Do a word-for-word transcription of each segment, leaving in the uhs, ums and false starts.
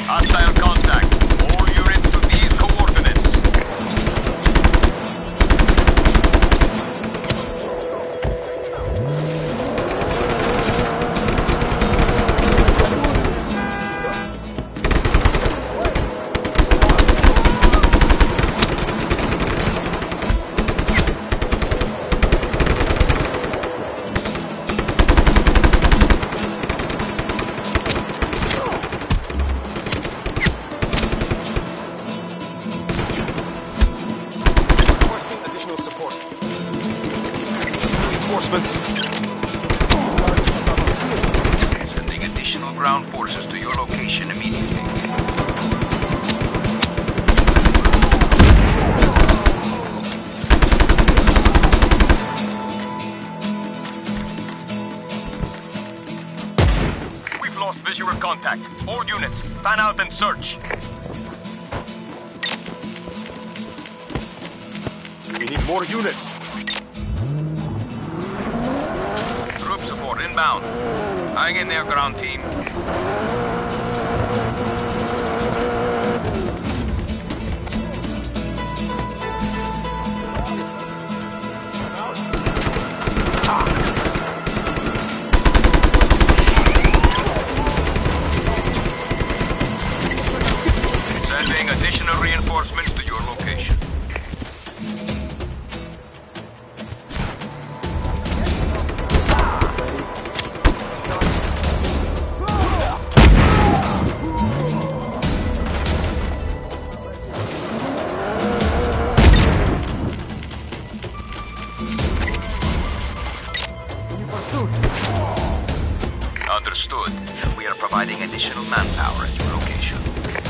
Hostile contact. All units to these coordinates. Sending additional ground forces to your location immediately. We've lost visual contact. All units, fan out and search. We need more units. Inbound. Hang in there, ground team. Sending additional reinforcements to your location. Understood. We are providing additional manpower at your location.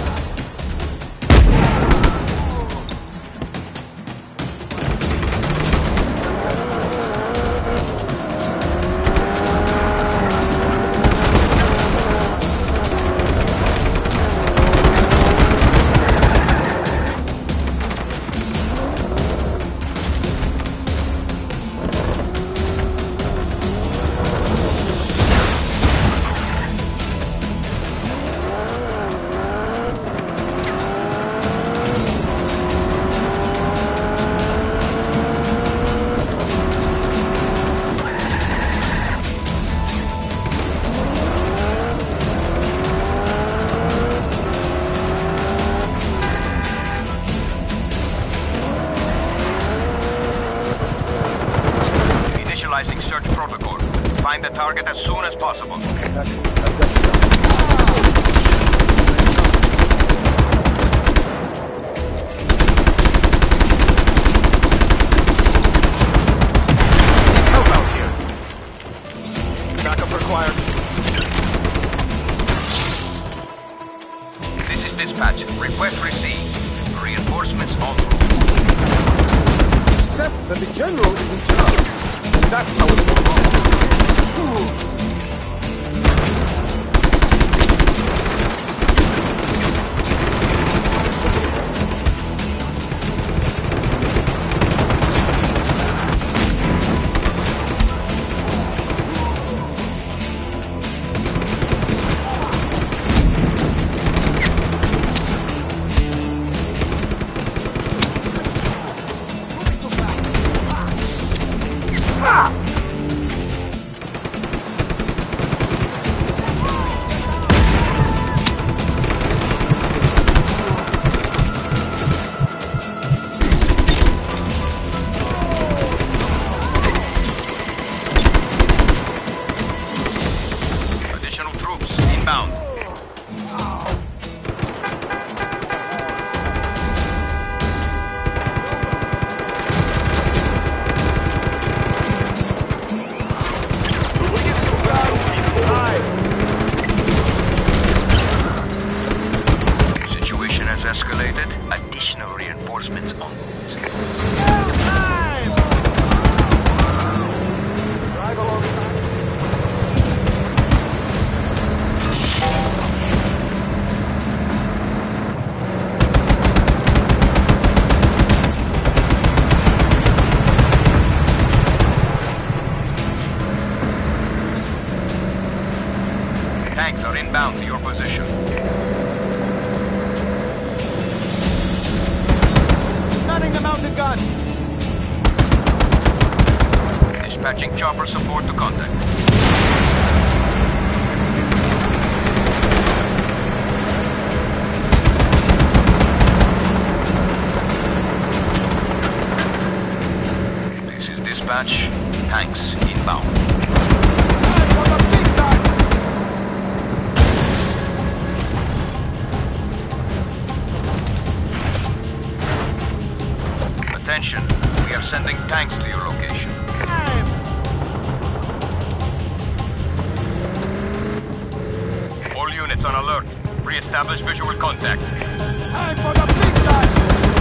Search protocol. Find the target as soon as possible. Help out here. Backup required. This is dispatch. Request received. Reinforcements en route. Except that the general is in charge. That's how it's going. Escalated. Additional reinforcements en route. Drive alongside. Tanks are inbound to your position. Dispatching chopper support to contact. This is dispatch. Tanks inbound. Time for the big tanks! Attention, we are sending tanks to your location. Time! All units on alert. Re-establish visual contact. Time for the big tanks!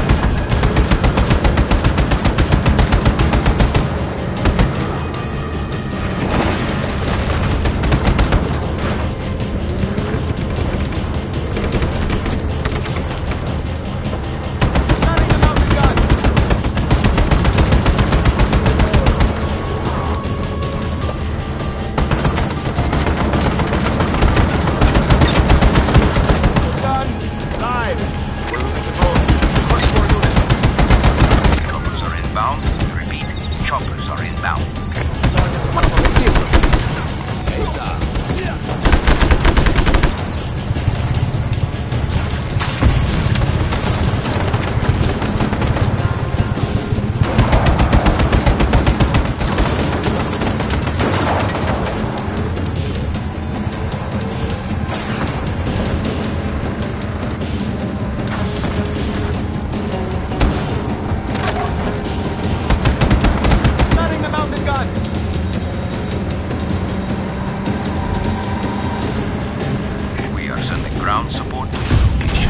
Ground support to location.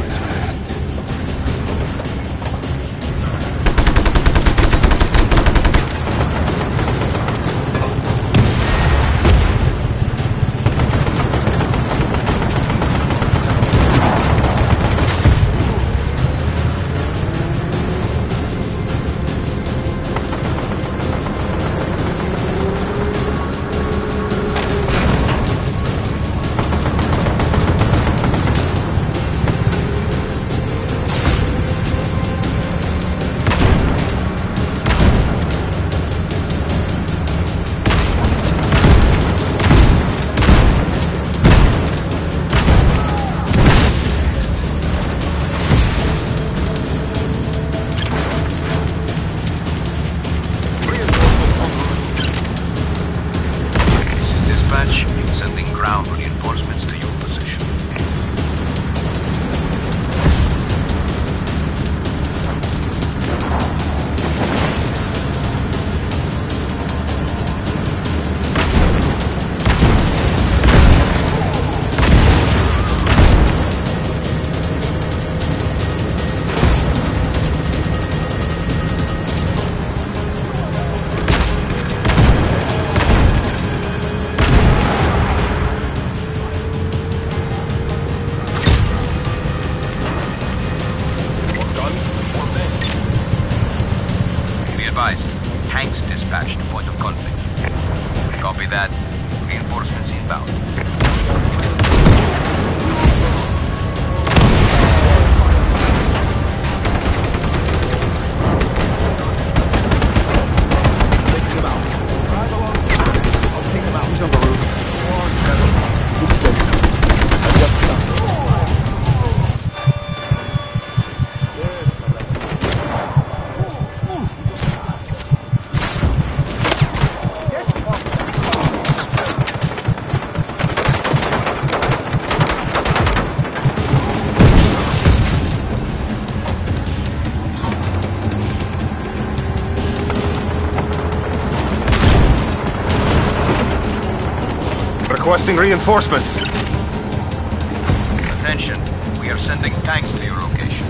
Sending ground reinforcements to your position. Tanks dispatched to point of conflict. Copy that. Reinforcements inbound. Take him out. Drive along. I'll take him out. He's on the roof. One, seven. Good steady now. I've got stuff. Requesting reinforcements. Attention, we are sending tanks to your location.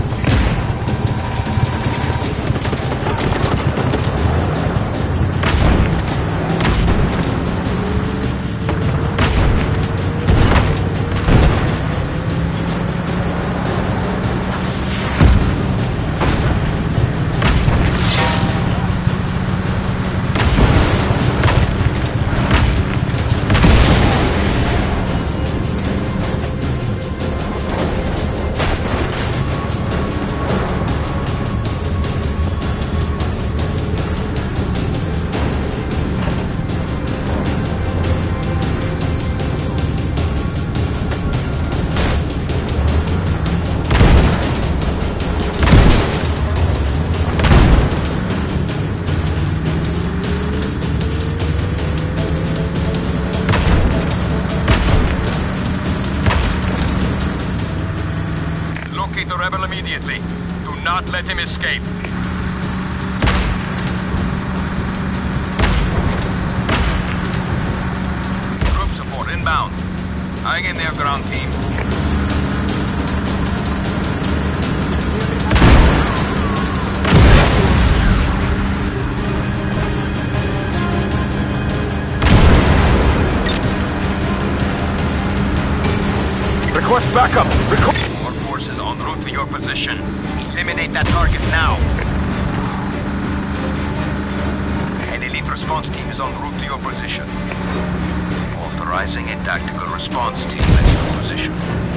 Locate the rebel immediately. Do not let him escape. Group support inbound. Hang in there, ground team. Request backup! Requ More forces en route to your position. Eliminate that target now. An elite response team is en route to your position. Authorizing a tactical response team at your position.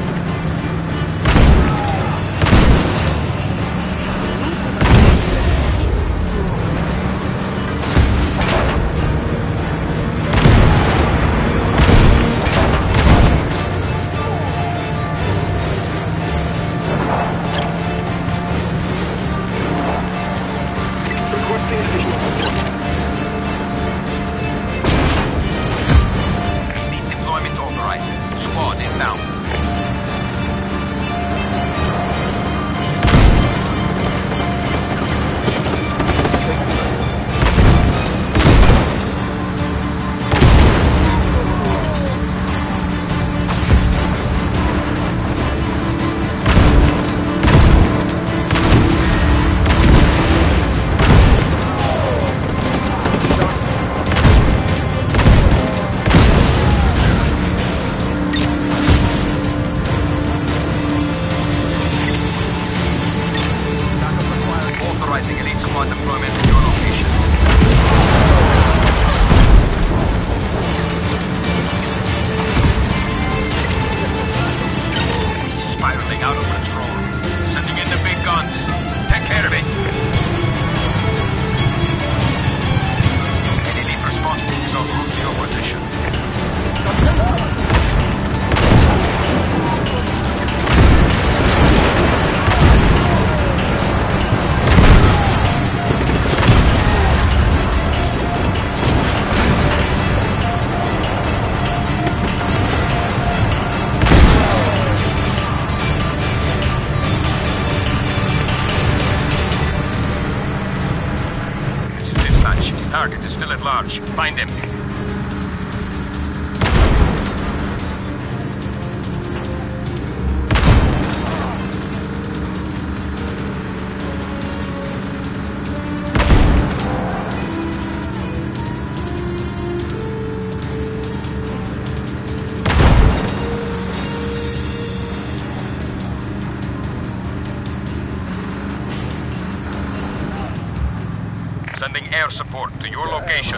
Target is still at large. Find him. Sending air support to your location.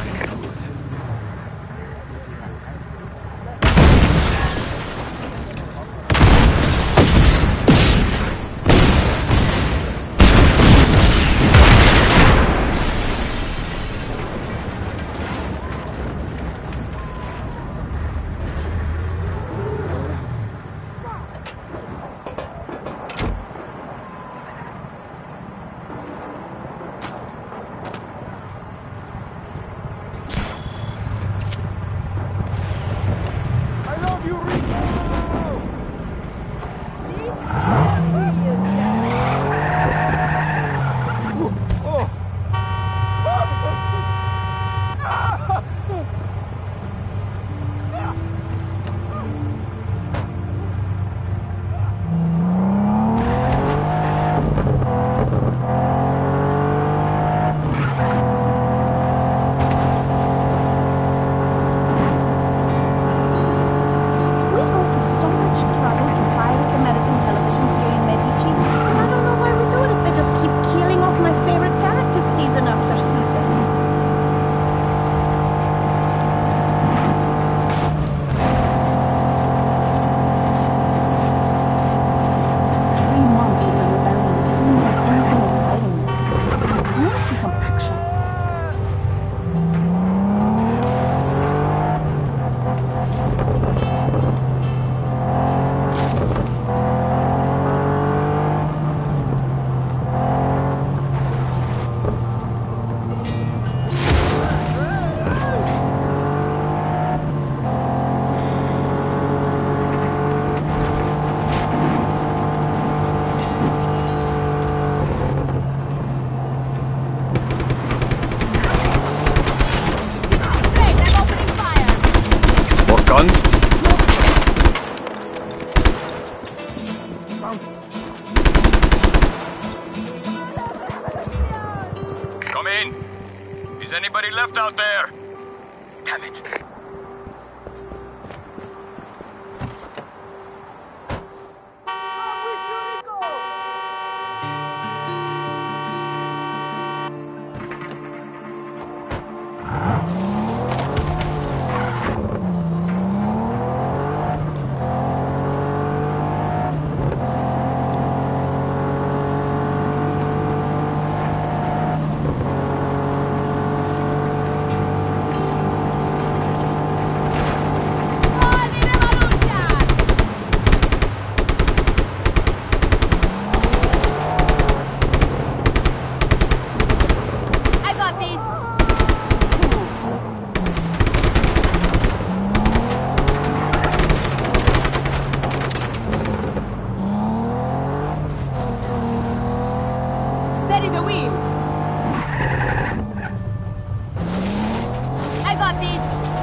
Come in. Is anybody left out there? Damn it. Steady the wheel. I got this.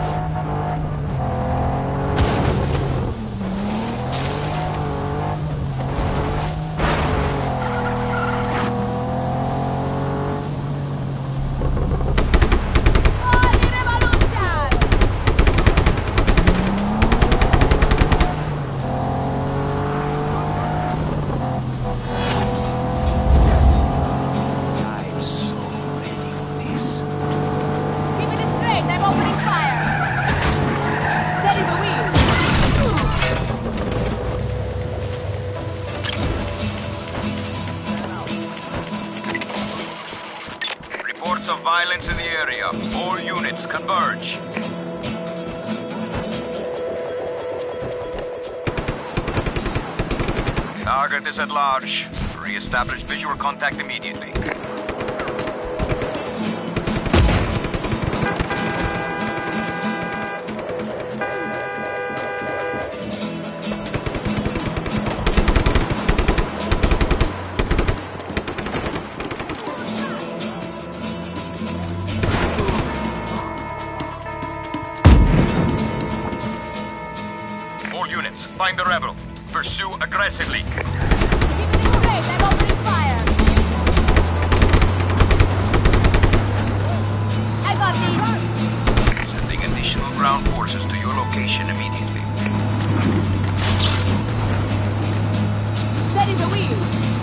Of violence in the area. All units converge. Target is at large. Re-establish visual contact immediately. Find the rebel. Pursue aggressively. Keep it straight, I'm opening fire. I got these. Sending additional ground forces to your location immediately. Steady the wheel.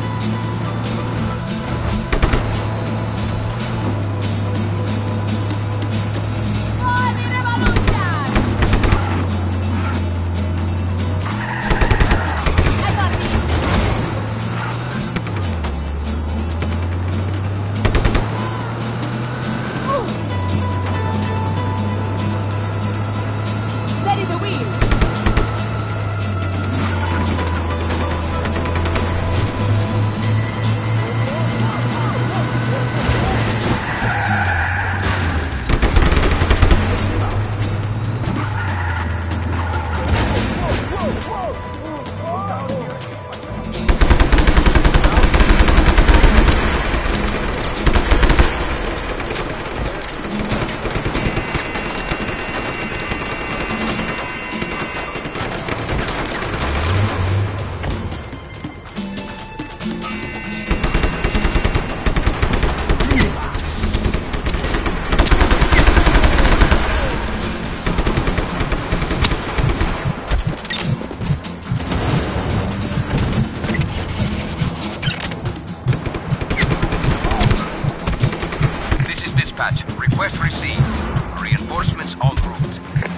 Request received. Reinforcements en route.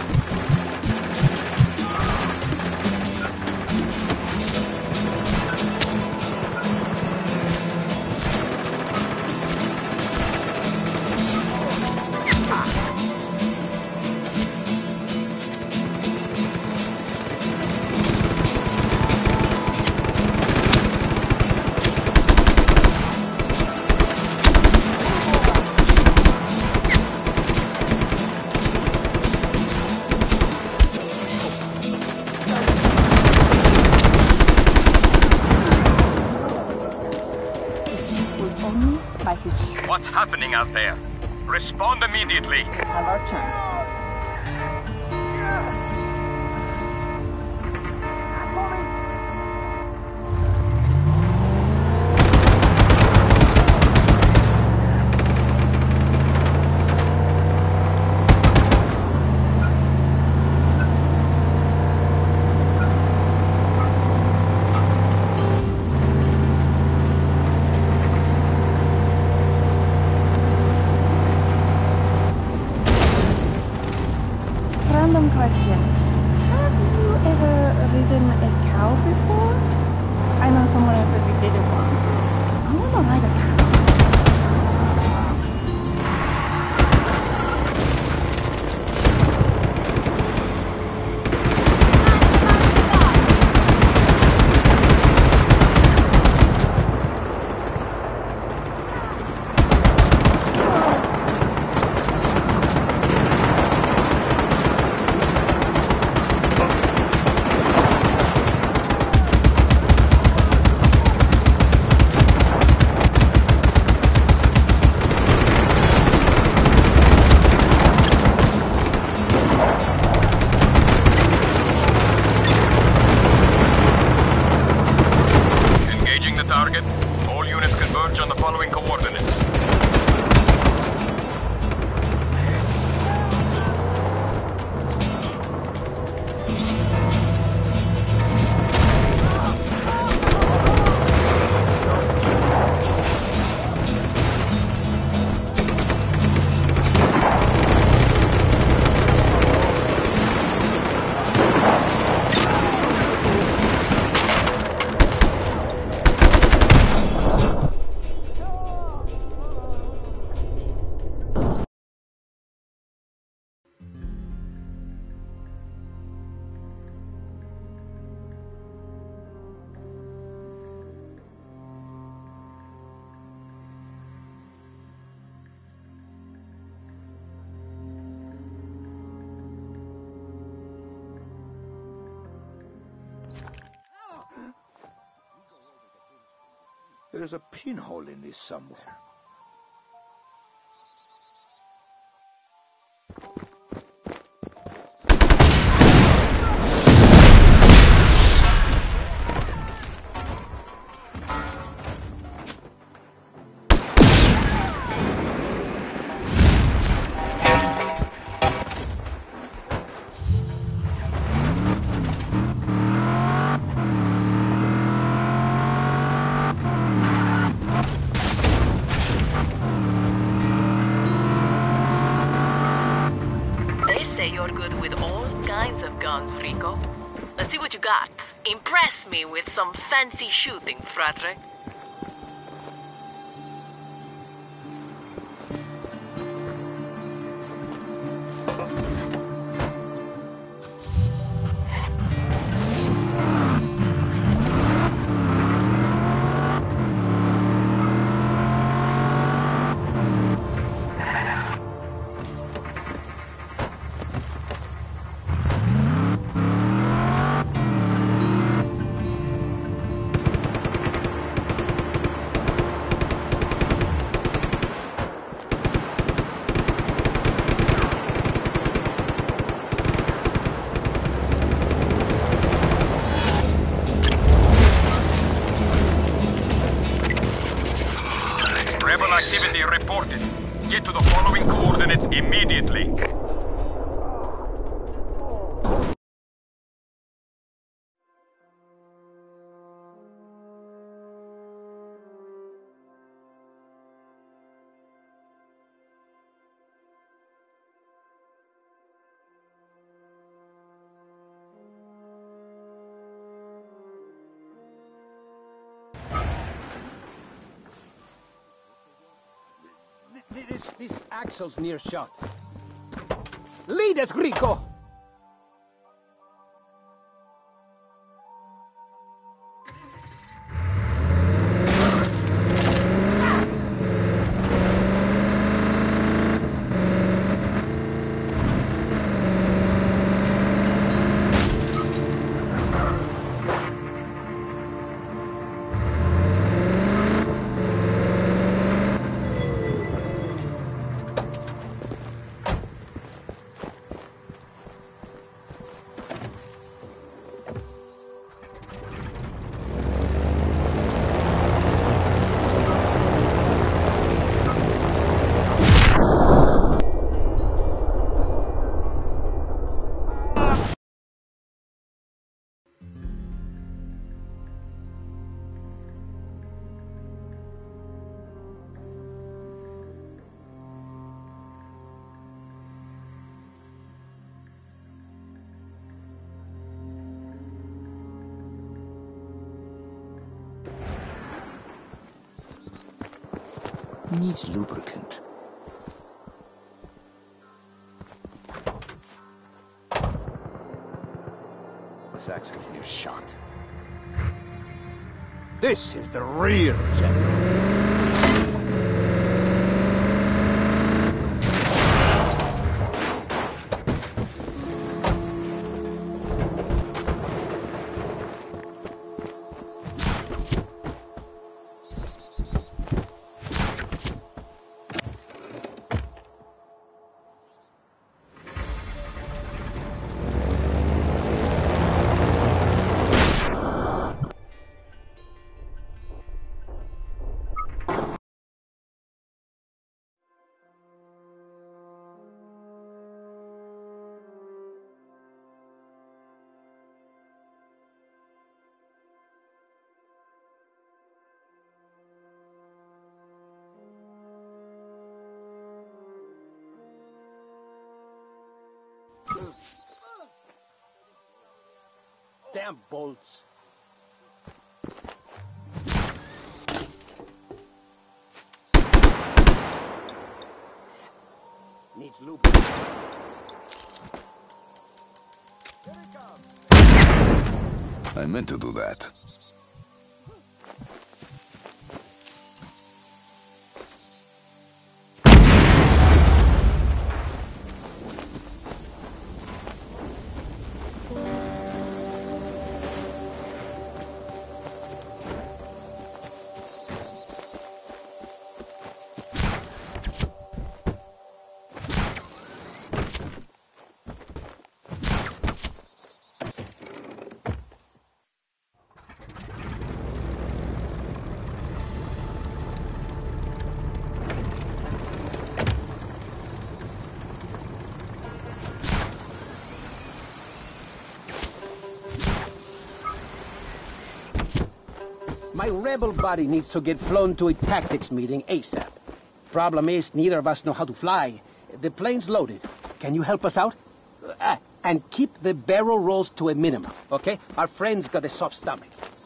What's happening out there? Respond immediately. Have our chance. I said we did it once. I want to light a candle. There's a pinhole in this somewhere. Let's see what you got. Impress me with some fancy shooting, Frederick. Activity reported. Get to the following coordinates immediately. This, this axle's near shot. Lead us, Rico! Needs lubricant. This axle's near shot. This is the real general. Damn bolts. Needs lubricant. I meant to do that. My rebel body needs to get flown to a tactics meeting ASAP. Problem is, neither of us know how to fly. The plane's loaded. Can you help us out? Uh, and keep the barrel rolls to a minimum, okay? Our friend's got a soft stomach.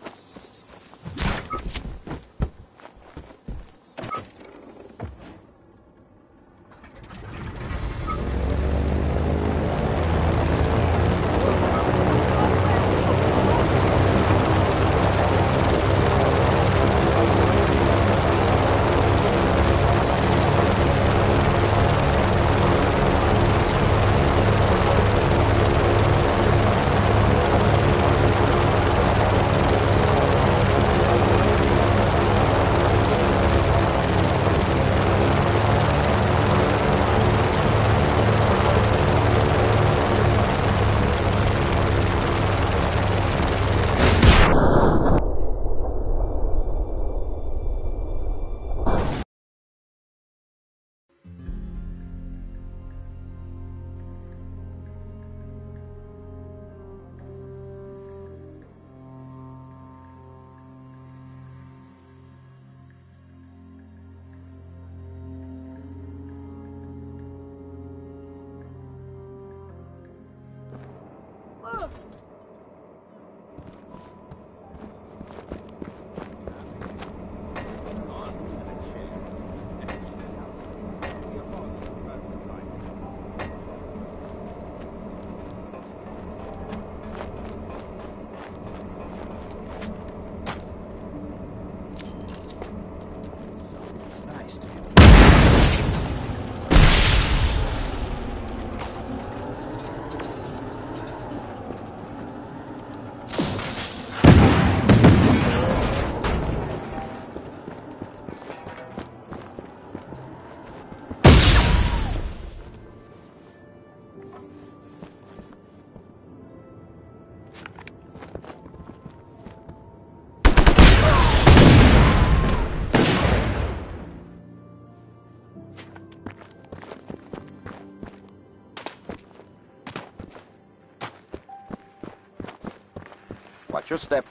Watch your step.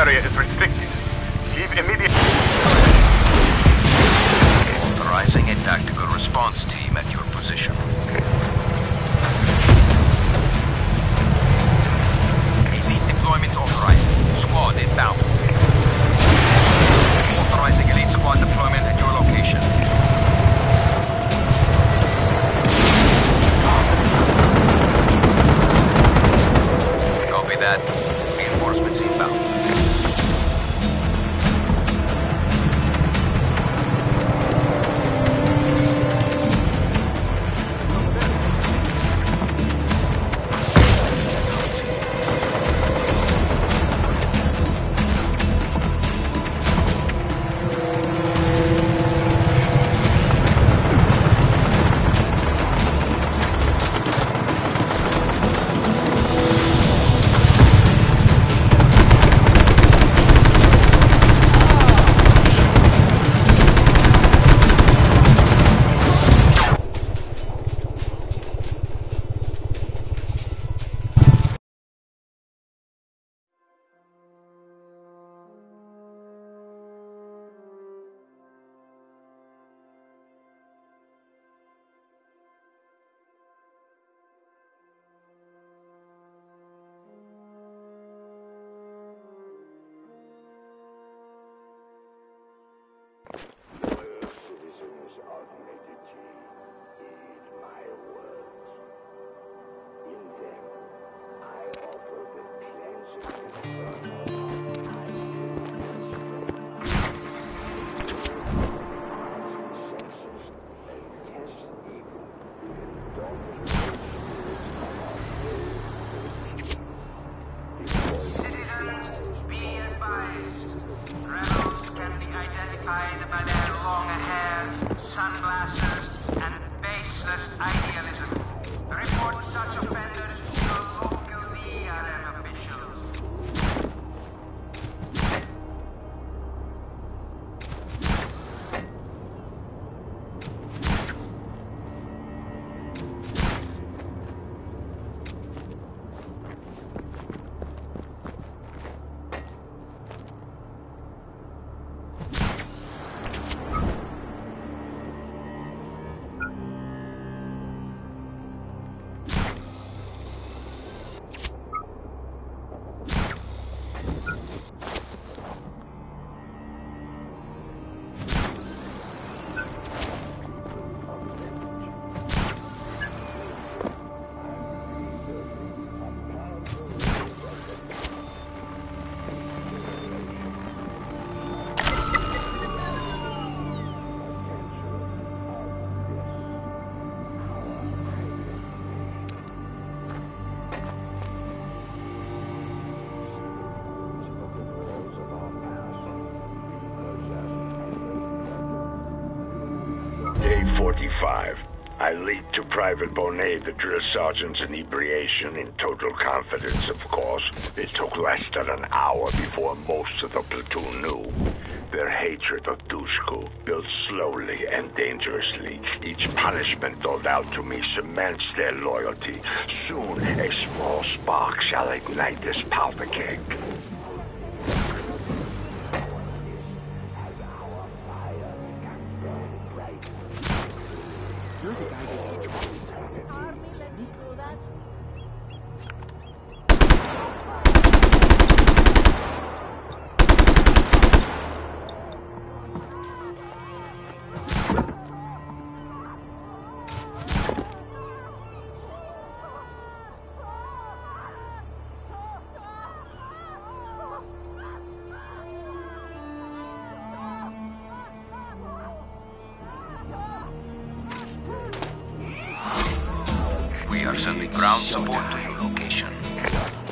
area is restricted. Give immediate... Authorizing a tactical response team at your position. Elite deployment authorized. Squad inbound. Authorizing elite squad deployment at your location. Copy that. Reinforcements inbound. Sunglasses and baseless idealism. Report such offenders to your local D R M officials. Day forty-five. I leaked to Private Bonet the drill sergeant's inebriation in total confidence, of course. It took less than an hour before most of the platoon knew. Their hatred of Dushku built slowly and dangerously. Each punishment doled out to me cements their loyalty. Soon, a small spark shall ignite this powder keg. Army, let me do that. We are sending ground support to your location.